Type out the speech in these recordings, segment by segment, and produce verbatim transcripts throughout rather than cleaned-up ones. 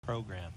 program.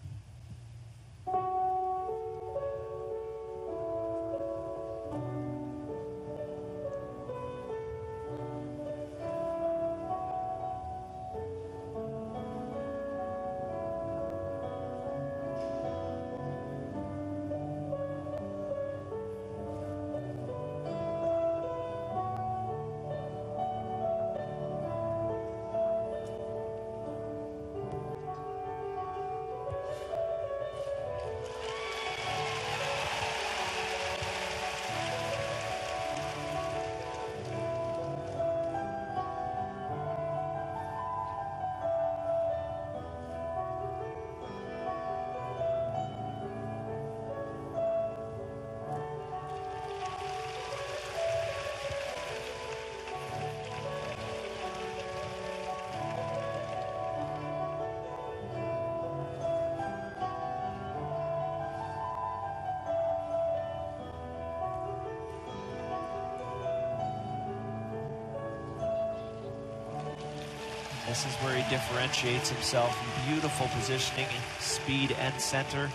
This is where he differentiates himself in beautiful positioning, speed and center.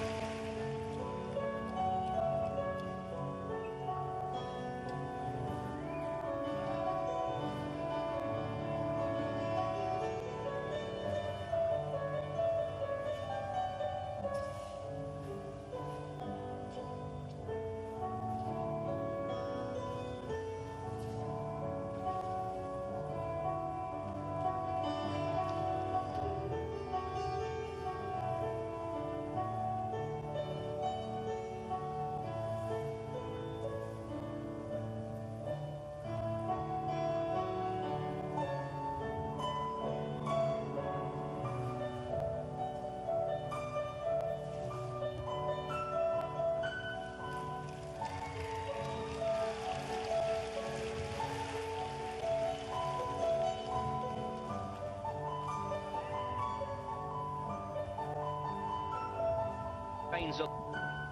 Reins up.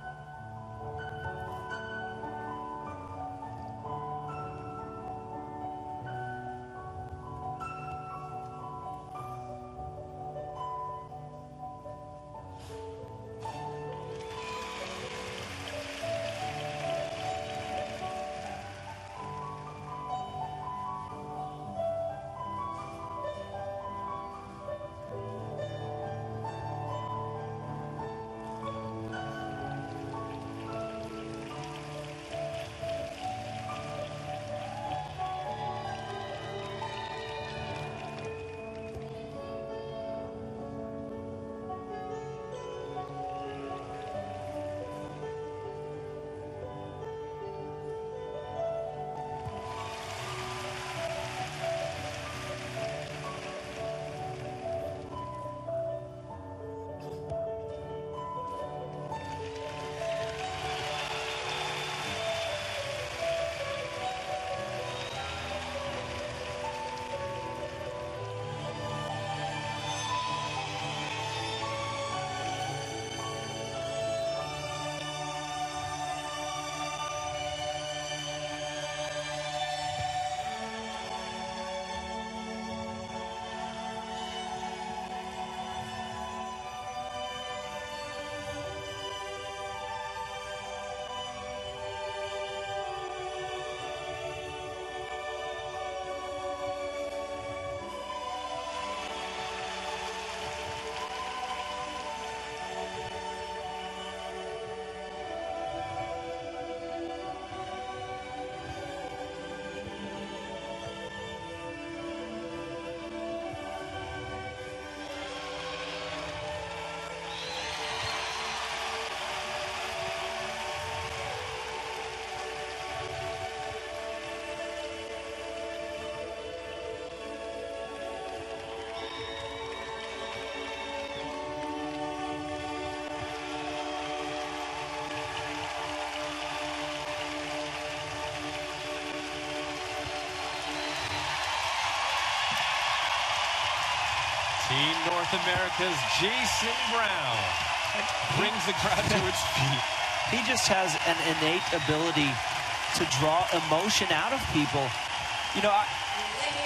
Team North America's Jason Brown brings the crowd to its feet. He just has an innate ability to draw emotion out of people. You know, I,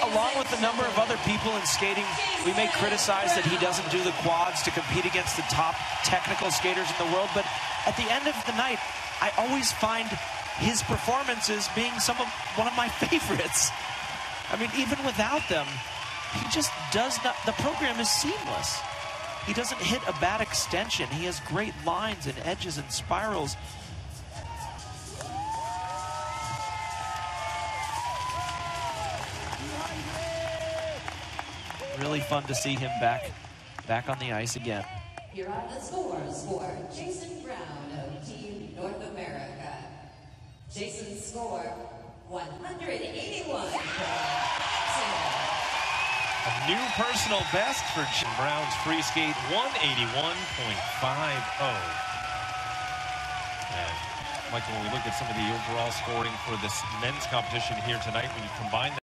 along with a number of other people in skating, we may criticize that he doesn't do the quads to compete against the top technical skaters in the world, but at the end of the night, I always find his performances being some of one of my favorites. I mean, even without them, he just does not, the program is seamless. He doesn't hit a bad extension. He has great lines and edges and spirals. Really fun to see him back, back on the ice again. Here are the scores for Jason Brown of Team North America. Jason's score, one hundred eighty-one. A new personal best for Jason Brown's free skate, one eighty-one point five oh. And Michael, when we look at some of the overall scoring for this men's competition here tonight, when you combine